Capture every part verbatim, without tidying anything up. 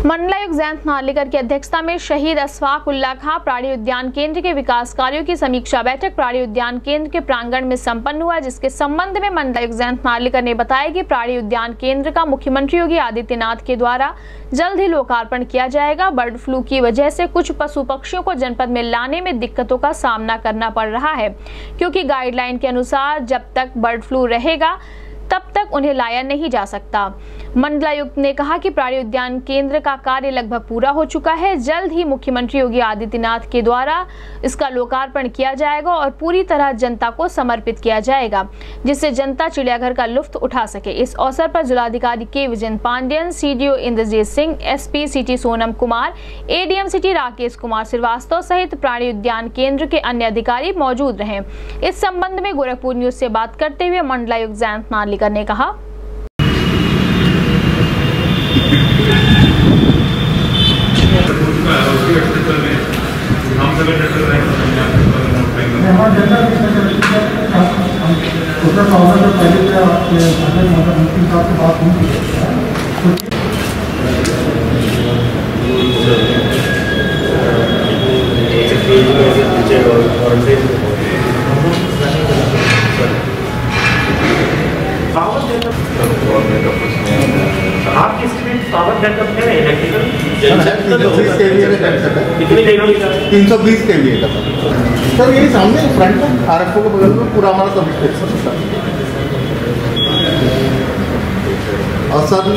मंडलायुक्त जयंत नार्लिकर की अध्यक्षता में शहीद अशफाक उल्लाह खां प्राणी उद्यान केंद्र के विकास कार्यों की समीक्षा बैठक प्राणी उद्यान केंद्र के प्रांगण में संपन्न हुआ, जिसके संबंध में मंडलायुक्त जयंत नार्लिकर ने बताया कि प्राणी उद्यान केंद्र का मुख्यमंत्री योगी आदित्यनाथ के द्वारा जल्द ही लोकार्पण किया जाएगा। बर्ड फ्लू की वजह से कुछ पशु पक्षियों को जनपद में लाने में दिक्कतों का सामना करना पड़ रहा है, क्योंकि गाइडलाइन के अनुसार जब तक बर्ड फ्लू रहेगा तब तक उन्हें लाया नहीं जा सकता। मंडलायुक्त ने कहा कि प्राणी उद्यान केंद्र का कार्य लगभग पूरा हो चुका है। जल्द ही मुख्यमंत्री योगी आदित्यनाथ के द्वारा इसका लोकार्पण किया जाएगा और पूरी तरह जनता को समर्पित किया जाएगा, जिससे जनता चिड़ियाघर का लुत्फ उठा सके। इस अवसर पर जिलाधिकारी के Vijay Pandiyan, CDO Indrajeet Singh, SP city Sonam Kumar, ADM city Rakesh Kumar Srivastava सहित प्राणी उद्यान केंद्र के अन्य अधिकारी मौजूद रहे। इस संबंध में गोरखपुर न्यूज से बात करते हुए मंडलायुक्त जयंत नार्लिकर ने कहा, आपकी स्ट्रीट पावर बैकअप है इलेक्ट्रिकल तीन सौ बीस के लिए सर, यही सामने फ्रंट में आरएफओ के बगल में पूरा हमारा सब और सर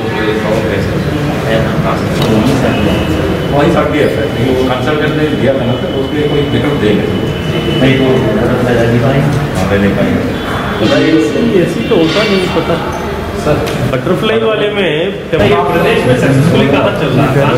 वही सब भी है सर, कंसल्ट करने दिया था ना सर, उसके कोई विकल्प देंगे नहीं तो रहने पाएंगे। ऐसी तो होता नहीं पता सर। बटरफ्लाई वाले में प्रदेश में सक्सेसफुली कहाँ चल रहा है,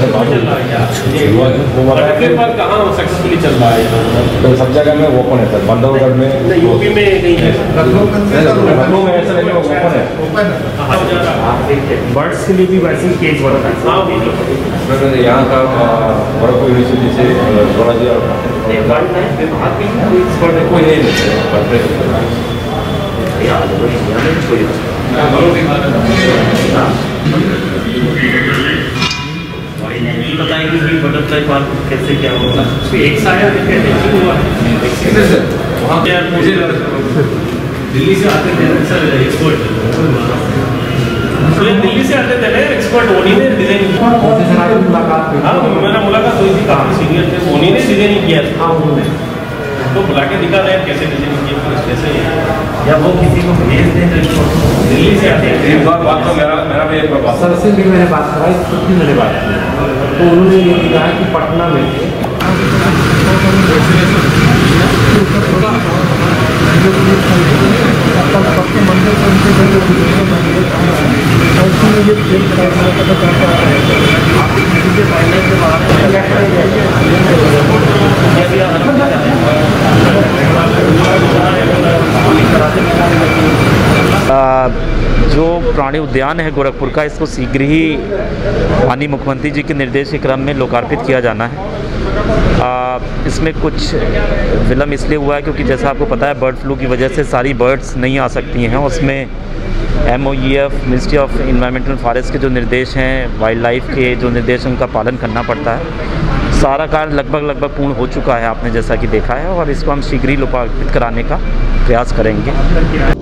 कहाँ सक्सेसफुली चल रहा है? तो सब जगह में ओपन है सर, बंदरगढ़ में, यूपी में नहीं है, लखनऊ में ऐसा नहीं ओपन है। बर्ड्स के लिए भी वैसे ही केस बढ़ता है सर। यहाँ का गोरखपुर यूनिवर्सिटी से थोड़ा सा कोई नहीं बताएंगे कि बटरफ्लाई पार्क कैसे क्या होगा। एक साया हुआ वहाँ मुझे दिल्ली से आते थे सर एक्सपर्ट, दिल्ली से आते थे एक्सपर्ट, उन्हीं ने डिजाइन, हाँ मेरा मुलाकात हुई थी, काफी सीनियर थे, उन्हीं ने डिजाइनिंग किया था। हाँ उन्होंने तो बुला के दिखा रहे हैं कैसे डिजाइनिंग किया, कैसे या वो किसी को भेज दें दिल्ली से आते हैं। एक बार बात तो मेरा मेरा भी एक बार सर से भी मैंने बात कराई, खुद भी मैंने बात की, तो उन्होंने ये कहा कि पटना में जो प्राणी उद्यान है गोरखपुर का, इसको शीघ्र ही माननीय मुख्यमंत्री जी के निर्देश के क्रम में लोकार्पित किया जाना है। आ, इसमें कुछ विलम्ब इसलिए हुआ है क्योंकि जैसा आपको पता है बर्ड फ्लू की वजह से सारी बर्ड्स नहीं आ सकती हैं। उसमें M O E F, ministry of environmental forest के जो निर्देश हैं, वाइल्ड लाइफ के जो निर्देश हैं, उनका पालन करना पड़ता है। सारा कार्य लगभग लगभग पूर्ण हो चुका है, आपने जैसा कि देखा है, और इसको हम शीघ्र ही लोकार्पित कराने का प्रयास करेंगे।